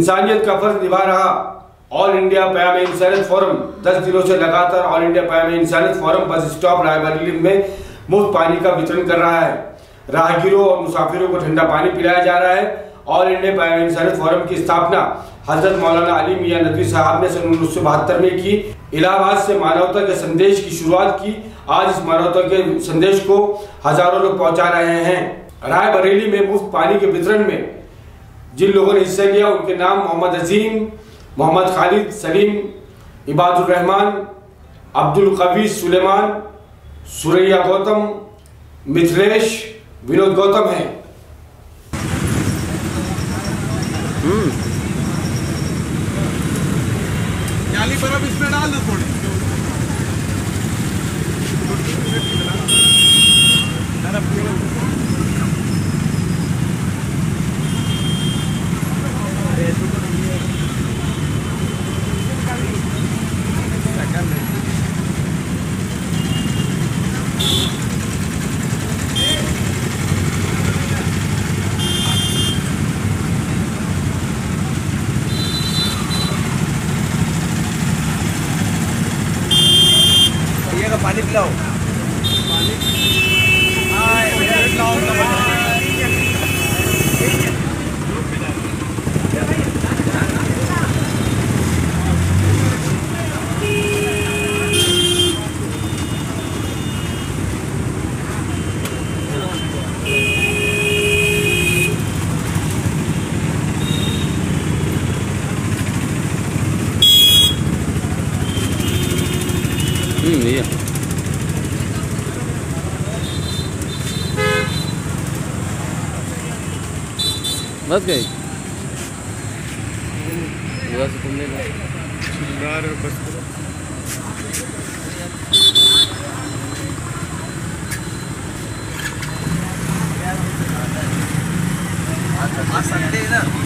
इंसानियत का फर्ज निभा रहा ऑल इंडिया प्याम इंसानियत फोरम 10 दिनों से लगातार ऑल इंडिया प्याम इंसानियत फोरम बस स्टॉप रायबरेली में मुफ्त पानी का वितरण कर रहा है। राहगीरों और मुसाफिरों को ठंडा पानी पिलाया जा रहा है। ऑल इंडिया प्याम इंसानियत फोरम की स्थापना हजरत मौलाना अली मियां नदवी साहब ने सन 1972 में की। इलाहाबाद से मानवता के संदेश की शुरुआत की। आज इस मानवता के संदेश को हजारों लोग पहुंचा रहे हैं। रायबरेली में मुफ्त पानी के वितरण में जिन लोगों ने हिस्सा लिया उनके नाम मोहम्मद अजीम, मोहम्मद खालिद, सलीम, इबादुर रहमान, अब्दुल कवी सुलेमान, सुरैया गौतम, मिथिलेश, विनोद गौतम है। जाली पर अब इसमें डाल दो थोड़ी। पानी पिलाओ, पानी बस गई पूरा से तुमने बस संडे ना।